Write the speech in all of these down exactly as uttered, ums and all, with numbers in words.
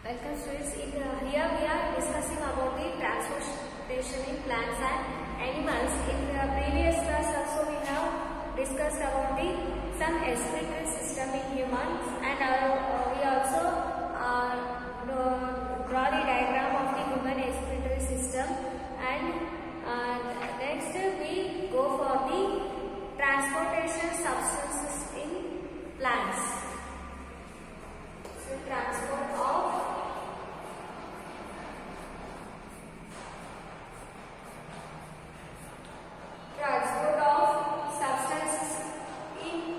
Welcome students. In, uh, here we are discussing about the transportation in plants and animals. In the previous class also we have discussed about the some respiratory system in humans, and uh, we also uh, draw the diagram of the human respiratory system, and uh, next we go for the transportation substances in plants. So transport of transport of substances in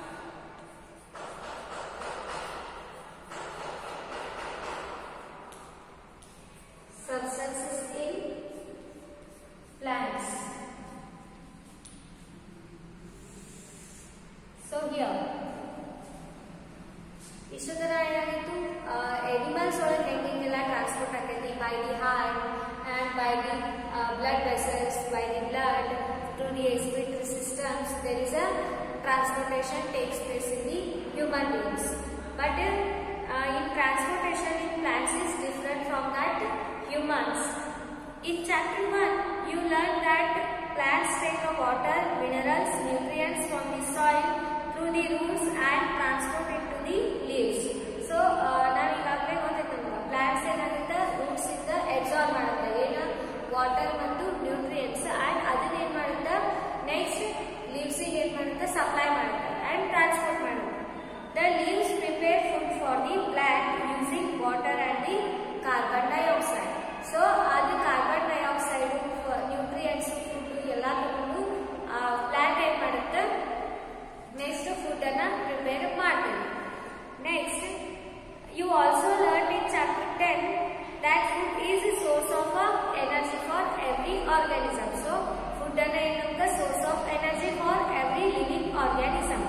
substances in plants. So here ಇಷ್ಟೊತ್ತರ ಏನಾಗಿತ್ತು animals ಒಳಗೆ ಹೆಂಗೆಲ್ಲ transport ಆಕೈತಿ by the heart and by the uh, blood vessels, by the blood through the respiratory systems. There is a transportation takes place in the human beings, but uh, in transportation in plants is different from that humans. In chapter one you learn that plants take the water, minerals, nutrients from the soil through the roots and transport it to the leaves. So ನಾವು ಈಗಾಗಲೇ ಗೊತ್ತೈತೆ ನಮಗೆ plants ಏನಾಗುತ್ತೆ roots ಇಂದ absorb ಮಾಡುತ್ತೆ ಏನು water ಮತ್ತು nutrients, and ಅದನ್ನ ಏನ್ ಮಾಡುತ್ತೆ ನೆಕ್ಸ್ಟ್ ಲೀವ್ಸ್ ಗೆ ಏನ್ ಮಾಡುತ್ತೆ ಸಪ್ಲೈ ಮಾಡುತ್ತೆ ಅಂಡ್ ಟ್ರಾನ್ಸ್ಪೋರ್ಟ್ ಮಾಡುತ್ತೆ. The leaves prepare food for the plant using water and the carbon dioxide. So ಅದು ಕಾರ್ಬನ್ ಡೈಆಕ್ಸೈಡ್ ನ್ಯೂಟ್ರಿಯೆಂಟ್ಸ್ ಫುಡ್ ಎಲ್ಲ ತಗೊಂಡು ಪ್ಲಾಂಟ್ ಏನ್ ಮಾಡುತ್ತೆ ನೆಕ್ಸ್ಟ್ ಫುಡ್ ಅನ್ನ ಪ್ರಿಪೇರ್ ಮಾಡ್ತೀವಿ. Next you also learned in chapter ten that food is a source of energy for every organism. So food is a source of energy for every living organism.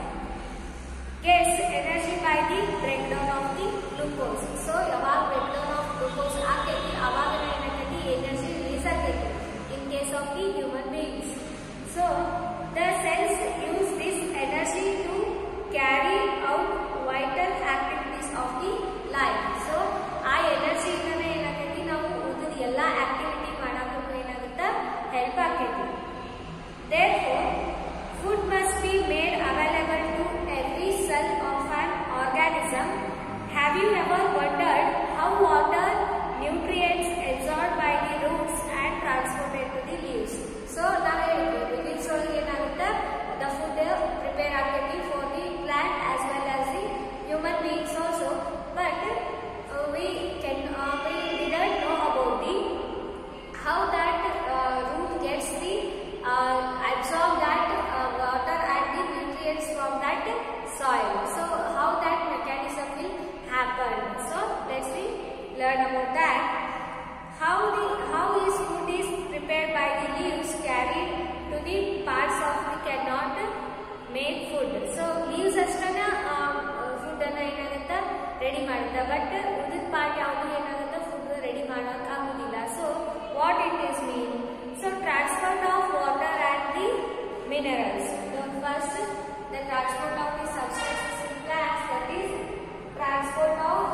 Gets energy by the breakdown of the glucose. So yavag breakdown of glucose ageti avag enakati energy release ageti in case of the human beings. So the cells use this energy to carry out vital activities of the life. So ಆ energy ಇಂದನೇ ಏನಾಗೈತಿ ನಾವು ಉಳಿದ ಎಲ್ಲ activity ಮಾಡಕ್ಕೂ ಏನಾಗುತ್ತೆ help ಆಗೈತಿ. Therefore food must be made available to every cell of an organism. Have you ever wondered how water, nutrients absorbed by the roots and transported to the leaves? So ನಾವು ಹೇಳಿದ್ವಿ leaves ಒಳಗೆ ಏನಾಗುತ್ತೆ the food prepare ಆಗೈತಿ for the plant as well as the human beings also, but uh, we can uh, we didn't know about the how that uh, root gets the uh, absorb that uh, water and the nutrients from that soil. So how that mechanism will happen? So let's see learn about that. How the how is food is prepared by the leaves carried to the parts of the cannot make food. So leaves ಅಷ್ಟನ್ನ food ಅನ್ನ ಏನಾಗುತ್ತೆ ready ಮಾಡುತ್ತೆ, but ಉಳಿದ part ಯಾವುದು ಏನಾಗುತ್ತೆ food ready ಮಾಡಕ್ ಆಗುದಿಲ್ಲ. So what it is mean? So transport of water and the minerals. First the transport of the substances in plants, that is transport of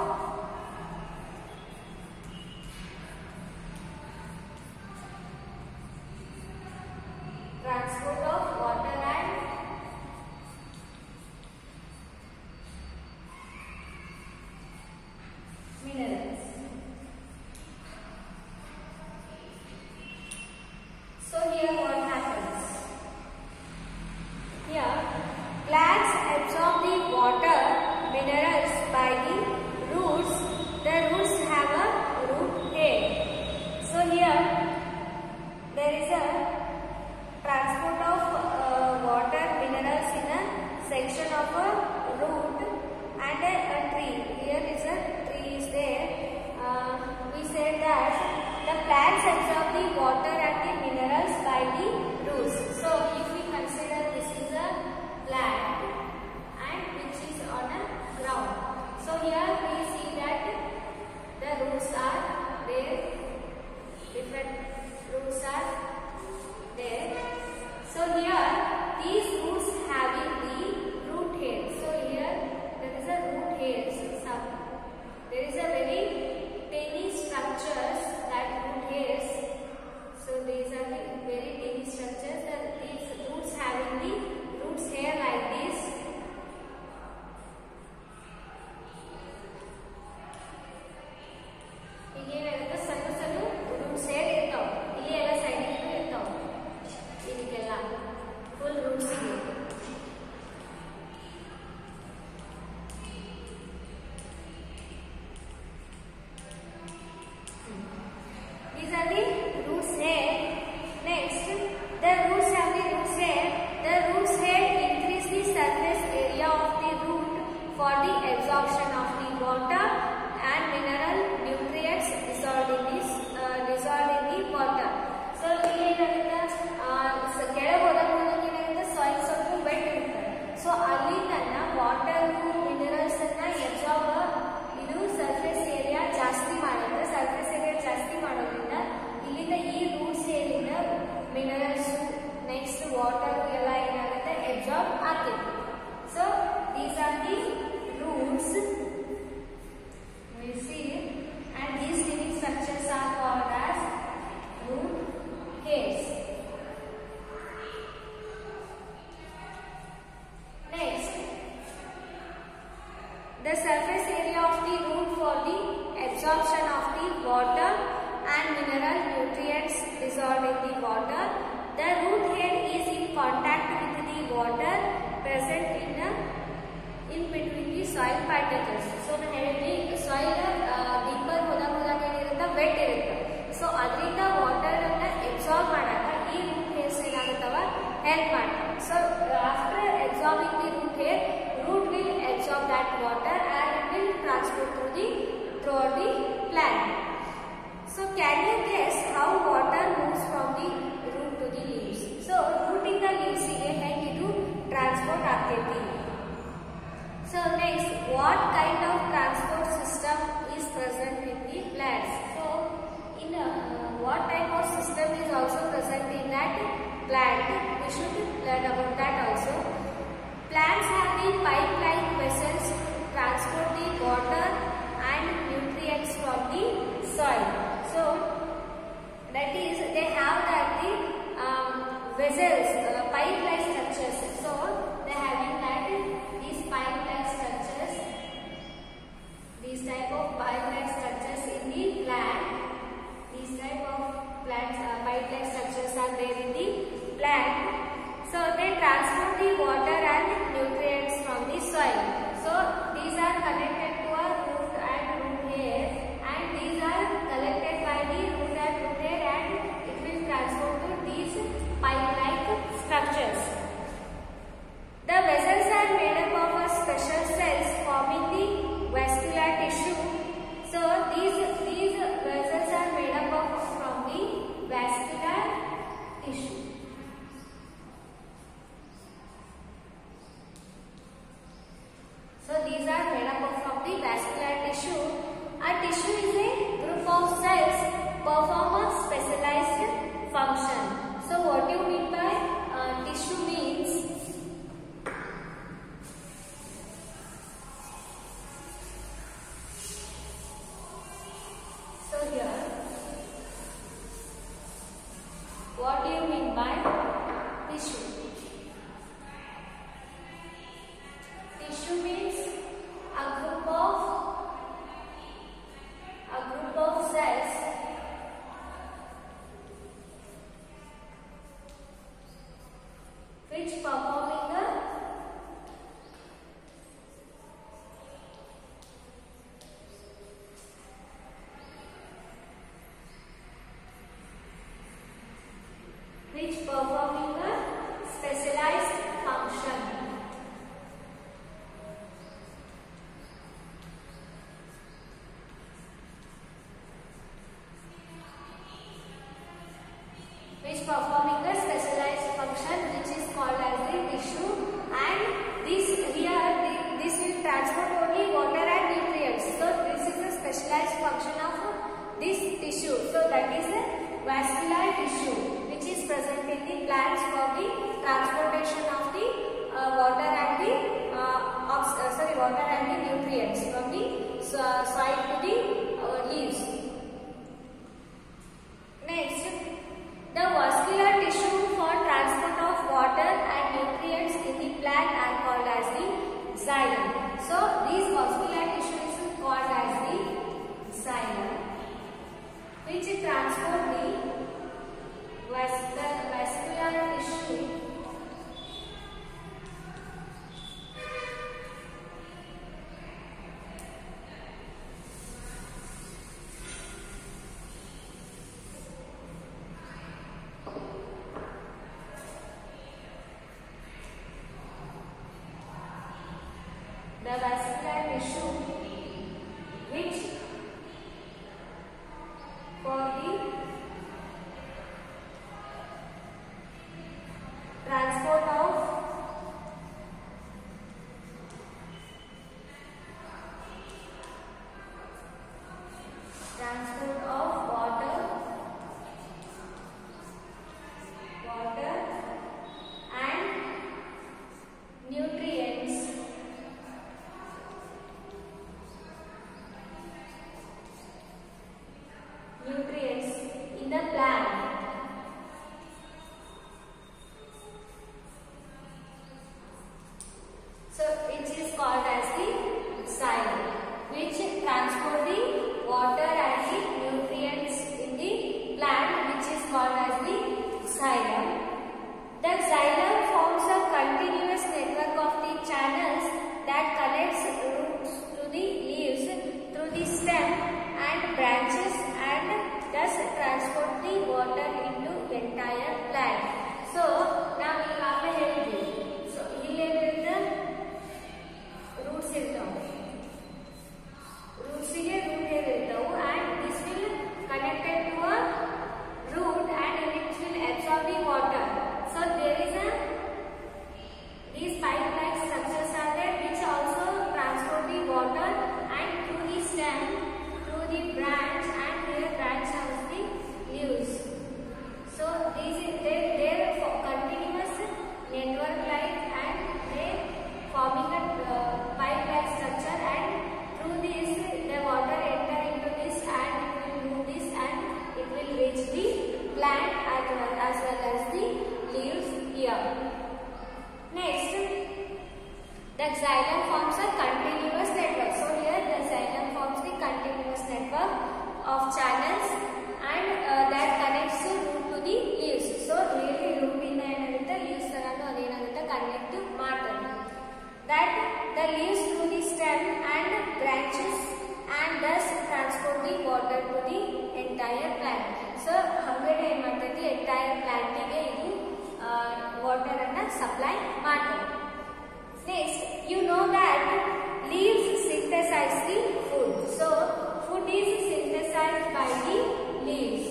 transport of water and minerals. So here what happens? Here plants absorb the surface area of the root for the absorption of the water and mineral nutrients dissolved in the water. The root hair is in contact with the water present in the in between the soil particles. So na ಹೇಳಿದ್ವಿ soil deeper ಹೋದಾಗ ಹೋದಾಗ ಏನಿರುತ್ತೆ vet ಇರುತ್ತೆ. So ಅದರಿಂದ water ಅನ್ನ absorb ಮಾಡಾಕ ಈ root hairs ಏನಾಗುತ್ತವ ಹೆಲ್ಪ್ ಮಾಡ್ತವೆ. So after absorbing the root hair, root will absorb that water and it will transport through the throughout the plant. So can you guess how water moves from the root to the leaves? So root in the leaves ಗೆ ಹೇಗೆ ಇದು transport ಆಗ್ತೈತಿ. So next, what kind of transport system is present in the plants? So in uh, what type of system is also present in that plant? We should learn about that also. Plants have the pipe-like vessels to transport the water and nutrients from the soil. So that is, they have that the um, vessels, uh, pipe-like structures. So they have in that these pipe-like structures, these type of pipe-like structures in the plant. These type of plants, uh, pipe-like structures are there in the plant. So they transport the water and nutrients from the soil. So these are connected to a root and root hair, and these are collected by the root and root hair, and it will transport to these pipe-like structures. The vessels are made up of a special cells forming the vascular tissue. So these these vessels are made up of from the vascular tissue. So these are made up of from the vascular tissue. A tissue is a group of cells perform a specialized function. So what do you mean by uh, tissue means? So here, what do you mean by tissue? Tissue means a group of a group of cells which performing the which performing a specialized function. Which performing a specialized function, which is called as the tissue, and this here this will transport only water and nutrients. So this is the specialized function of this tissue. So that is the vascular tissue, which is present in the plants for the transportation of the uh, water and the uh, ox uh, sorry water and the nutrients from the uh, soil to the uh, leaves. Next, the vascular tissue for transport of water and nutrients in the plant are called as the xylem. So these vascular tissue is called as the xylem, which transport the vascular vascular tissue the vascular tissue which for the transport of transport of water water and nutrients nutrients in the plant. So it is called as the xylem. water and the nutrients in the plant, which is called as the xylem. The xylem forms a continuous network of the channels that connects roots to the leaves through the stem and branches and thus transport the water into entire plant. So now we have a healthy. So here the roots irtavu. Roots here root irtavu and this will connected to a root and it will absorb the water. So there is a these pipe-like structures are there which also transport the water and through the stem, through the branch and here branch has the leaves. So these is they they are continuous network like and they forming a uh, pipe-like structure and through this the water enter into this and it will move this and it will reach the plant as well as, well as the leaves here. Next, the xylem forms a continuous network. So here the xylem forms the continuous network of channels and uh, that connects the root to the leaves. So really root in the leaves connect to matter. That the leaves through the stem and branches and thus transport the water to the entire plant. So hundred the entire plant uh, water and supply matter. Next, you know that leaves synthesize the food. So food is synthesized by the leaves.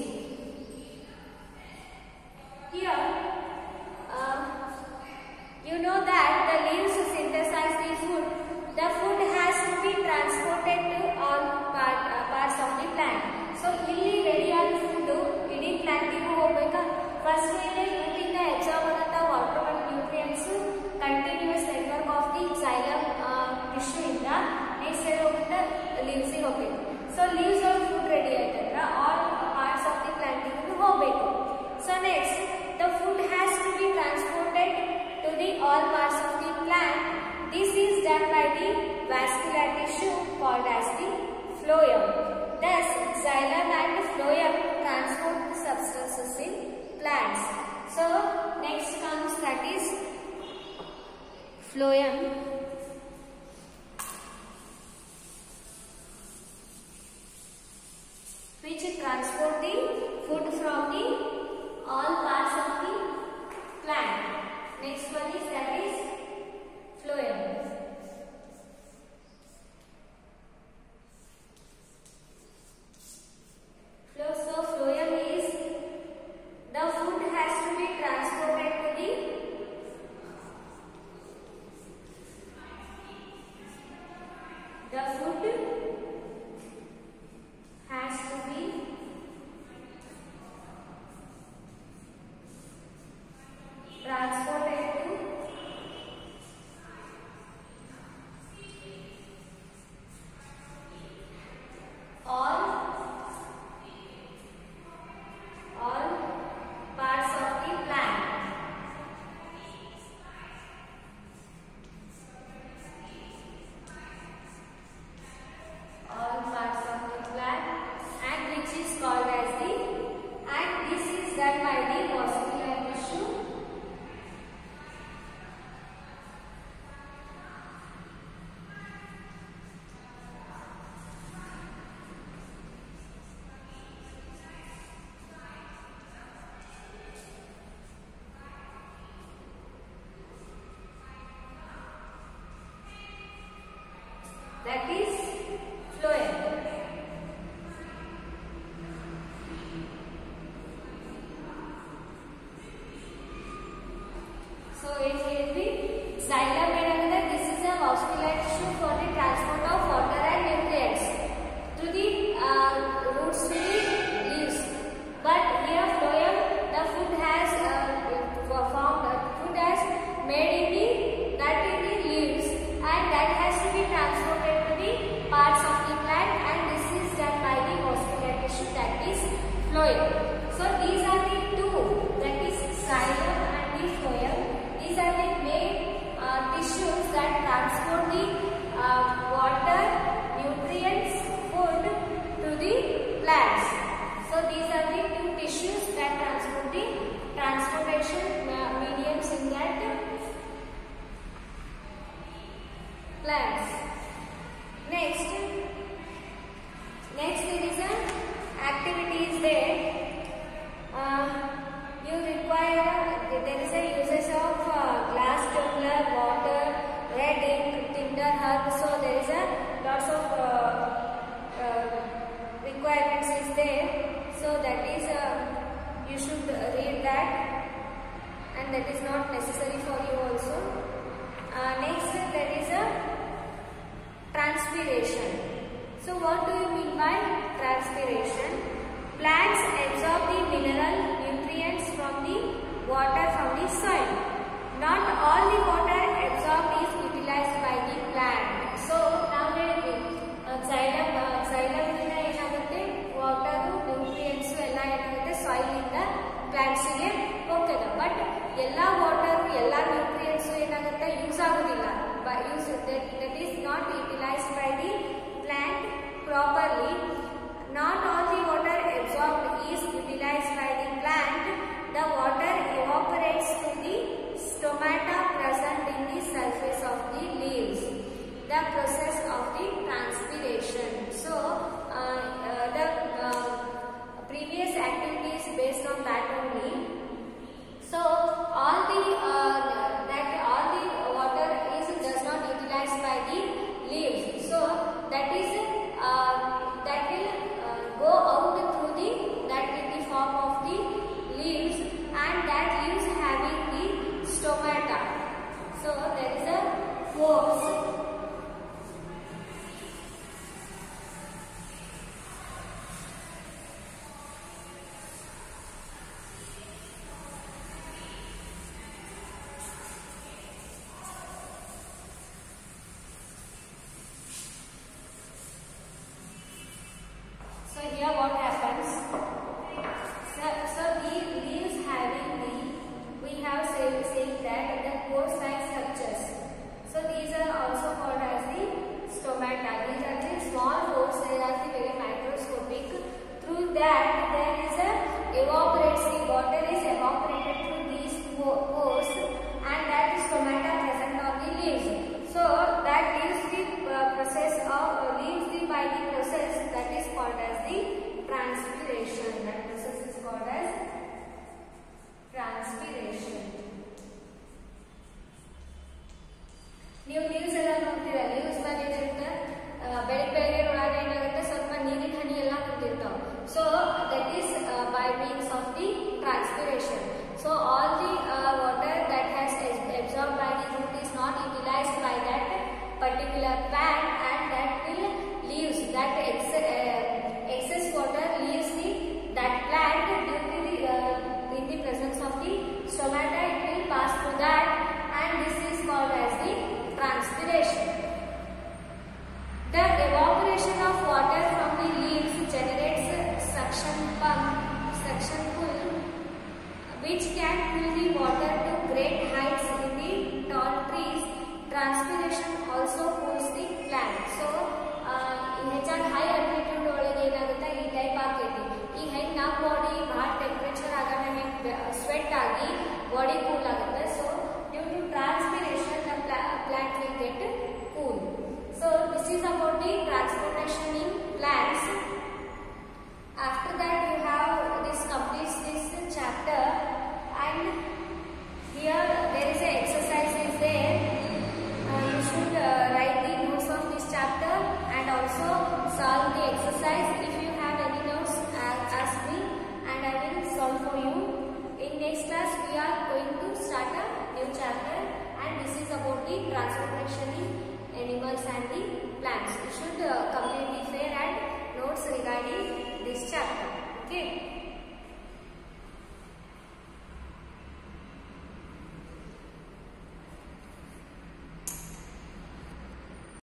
Here, uh, you know that the leaves synthesize the food. The food has to be transported to all part, uh, parts of the plant. So, ಇಲ್ಲಿ ready ಆದ food ಇಡೀ plant ಗೆ ಹೋಗಬೇಕಾ? First ಇಲ್ಲಿ root ಇಂದ absorb ಆದಂತ water and nutrients continuous network of the xylem uh, tissue ಇಂದ next ಏನ್ ಹೋಗುತ್ತೆ leaves ಗೆ ಹೋಗಬೇಕು. So, leaves or food ready ಆಯ್ತಂದ್ರ all parts of the plant ಗೆ ಹೋಗಬೇಕು. So, next the food has to be transported to the all parts of the plant. This is done by the vascular tissue called as the phloem. Thus, xylem and phloem transport the substances in plants. So, next comes that is phloem, which transport the food from the all parts of the plant. Next one is that is phloem. So phloem is the food has to be transported to the the food has to be transported to all all parts of the plant. All parts of the plant and which is called as the and this is done by the vascular tissue. That is phloem. So it will be xylem and this is a vascular tissue for the transport of water and nutrients to the uh, roots to the leaves. But here phloem, the food has uh, formed, food has made in the nut in the leaves and that has to be transported to the parts of the plant and this is done by the vascular tissue that is phloem. So these are the two, that is xylem and the phloem. These are the main uh, tissues that transport the uh, water, nutrients, food to the and that is not necessary for you also. Uh, next, there is a transpiration. So what do you mean by transpiration? Plants absorb the mineral nutrients from the water from the soil. Not all the water absorbed is utilized by the plant. So now ಹೇಳಿದ್ವಿ xylem xylem ಇಂದ ಏನಾಗುತ್ತೆ water nutrients ಎಲ್ಲ ಏನಾಗುತ್ತೆ soil ಇಂದ plants ಗೆ ಹೋಗ್ತದೆ. But ಎಲ್ಲ water ಎಲ್ಲ ನ್ಯೂಟ್ರಿಯೆಂಟ್ಸ್ ಏನಾಗುತ್ತೆ ಯೂಸ್ ಆಗೋದಿಲ್ಲ. Use that is not utilised by the plant properly. Not all the water absorbed is utilized by the plant. The water evaporates to the stomata present in the surface of the leaves. The process of the transpiration. So uh, uh, the uh, previous activities based on that only. So all the uh, that all the water is does not utilized by the leaves. So that is uh, that will uh, go out through the that will be form of the leaves, and that leaves having the stomata. So there is a pores. So here what happens? So, so the leaves having the, we have say, saying that the pore-like structures. So these are also called as the stomata. These are the small pores. They are the very microscopic. Through that there is a evaporates. The water is evaporated through these pores, and that is stomata present on the leaves. So that leaves the uh, process of uh, leaves the by the process that is called as the transpiration. That process is called as transpiration. ನೀವು leaves ಎಲ್ಲ ನೋಡ್ತೀರಾ, leaves ಬಂದಿರುತ್ತೆ ಬೆಳಗ್ಗೆ ಬೆಳಗ್ಗೆ ಒಳಗೆ ಏನಾಗುತ್ತೆ ಸ್ವಲ್ಪ ನೀರಿನ ಹನಿ ಎಲ್ಲ ಬಂದಿರ್ತಾವೆ. So that is uh, by means of the transpiration. So all the uh, water that has absorbed by the root is not utilized by that particular plant, and that will leaves that ex uh, excess water leaves the that plant due to the uh, in the presence of the stomata. It will pass through that, and this is called as the transpiration. The evaporation of water from the leaves generates suction pump, suction pull, which can pull the water to great heights in the tall trees. Transpiration also pulls the plant. So ಹೆಚ್ಚಾಗಿ high altitude ಒಳಗೆ ಏನಾಗುತ್ತೆ ಈ type ಆಗ್ತೈತಿ. ಈಗ ಹೆಂಗೆ ನಮ್ಮ body ಭಾಳ temperature ಆಗೋಣ ಹೆಂಗೆ ಸ್ವೆಟ್ ಆಗಿ ಬಾಡಿ ಕೂಲ್ ಆಗುತ್ತೆ. So due to transpiration the plant will get cool. So this is about the transportation in plants. After that you have this completes this chapter, and here there is a exercise is there. Uh, you should uh, write the notes of this chapter and also solve the exercise. If you have any notes, uh, ask me and I will solve for you. In next class we are going to start a new chapter, and this is about the transportation in animals and the plants. You should uh, complete the